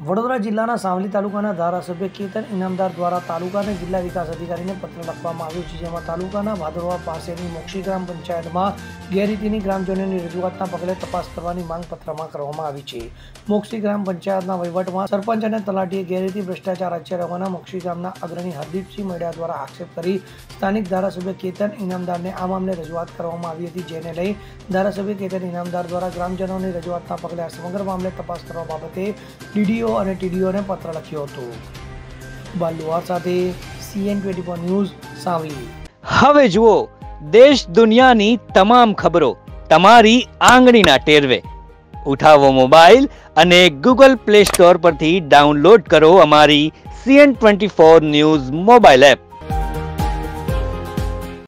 વડોદરા જિલ્લાના સાવલી તાલુકાના ધારાસભ્ય કેતન ઇનામદાર દ્વારા તાલુકા અને જિલ્લા વિકાસ અધિકારીને પત્ર લખવામાં આવ્યો છે, જેમાં તાલુકાના ભાદરવા પાસેની મોક્ષી ગ્રામ પંચાયતમાં ગેરરીતિની ગ્રામજનોની રજૂઆતના પગલે તપાસ કરવાની માંગ પત્રમાં કરવામાં આવી છે. મોક્ષી ગ્રામ પંચાયતના વહીવટમાં સરપંચ અને તલાટીએ ગેરરીતિ ભ્રષ્ટાચાર આચર્યા હોવાના મોક્ષી ગામના અગ્રણી હરદીપસિંહ મૈડા દ્વારા આક્ષેપ કરી સ્થાનિક ધારાસભ્ય કેતન ઇનામદારને આ મામલે રજૂઆત કરવામાં આવી હતી, જેને લઈ ધારાસભ્ય કેતન ઇનામદાર દ્વારા ગ્રામજનોની રજૂઆતના પગલે આ સમગ્ર મામલે તપાસ કરવા બાબતે ડીડીઓ અને ટીડીઓને પત્ર લખ્યો હતો. બાલુઆર સાથે CN24 ન્યૂઝ સાવલી. હવે જુઓ દેશ દુનિયાની તમામ ખબરો તમારી આંગળીના ટેરવે. ઉઠાવો મોબાઈલ અને Google Play Store પરથી ડાઉનલોડ કરો અમારી CN24 ન્યૂઝ મોબાઈલ એપ.